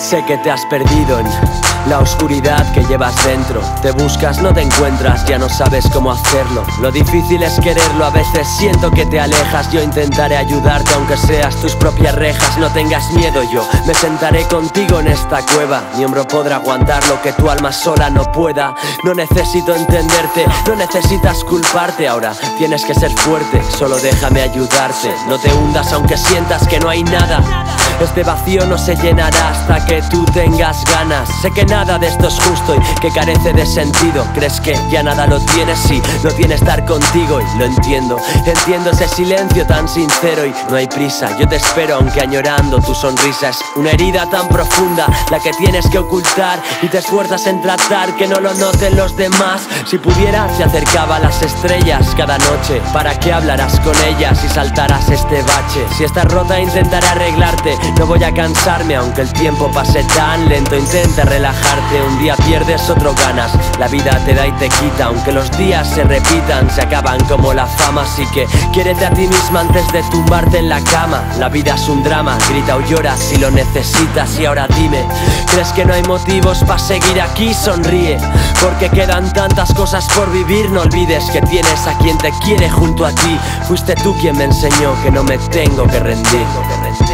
Sé que te has perdido en la oscuridad que llevas dentro. Te buscas, no te encuentras, ya no sabes cómo hacerlo. Lo difícil es quererlo, a veces siento que te alejas. Yo intentaré ayudarte aunque seas tus propias rejas. No tengas miedo, yo me sentaré contigo en esta cueva. Mi hombro podrá aguantar lo que tu alma sola no pueda. No necesito entenderte, no necesitas culparte. Ahora tienes que ser fuerte, solo déjame ayudarte. No te hundas aunque sientas que no hay nada. Este vacío no se llenará hasta que tú tengas ganas. Sé que nada de esto es justo y que carece de sentido. ¿Crees que ya nada lo tienes? Sí, lo tiene estar contigo y lo entiendo. Entiendo ese silencio tan sincero y no hay prisa. Yo te espero aunque añorando tu sonrisa. Es una herida tan profunda la que tienes que ocultar y te esfuerzas en tratar que no lo noten los demás. Si pudiera te acercaba a las estrellas cada noche para que hablaras con ellas y saltaras este bache. Si estás rota intentaré arreglarte. No voy a cansarme aunque el tiempo pase tan lento. Intenta relajarte, un día pierdes, otro ganas. La vida te da y te quita, aunque los días se repitan, se acaban como la fama. Así que quiérete a ti misma antes de tumbarte en la cama. La vida es un drama, grita o llora si lo necesitas. Y ahora dime, ¿crees que no hay motivos para seguir aquí? Sonríe, porque quedan tantas cosas por vivir. No olvides que tienes a quien te quiere junto a ti. Fuiste tú quien me enseñó que no me tengo que rendir.